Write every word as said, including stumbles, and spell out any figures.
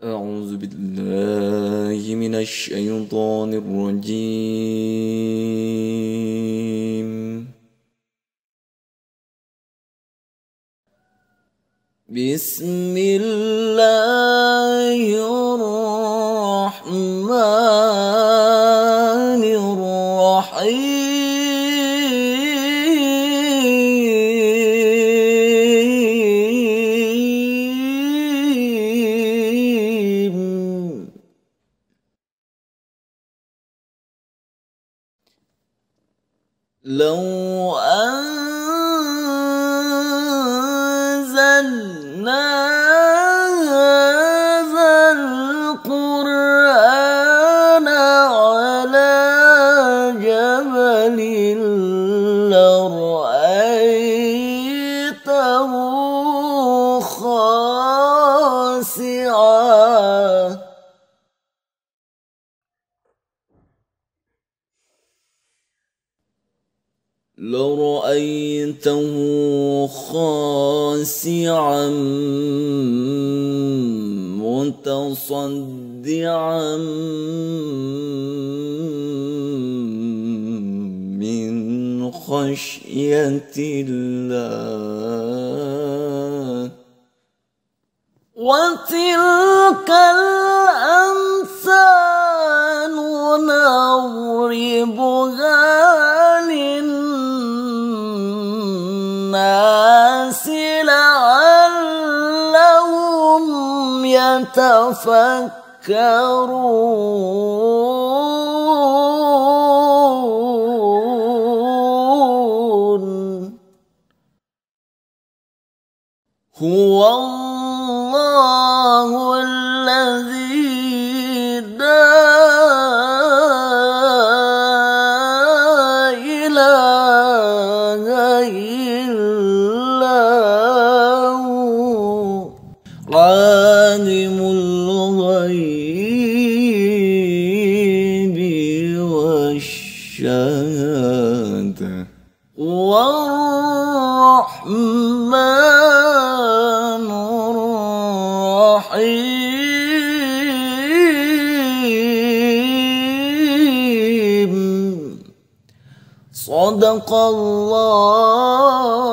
أعوذ بالله من الشيطان الرجيم. بسم الله الرحمن الرحيم. لو أنزلنا هذا القرآن على جبل لرأيته خاشعا لرأيته خاشعا متصدعا من خشية الله. وتلك الأمثال نضربها للناس لعلهم يتفكرون. هو الله الذي لا إله إلا هو عالم الغيب والشهادة هو الرحمن الرحيم. صدق الله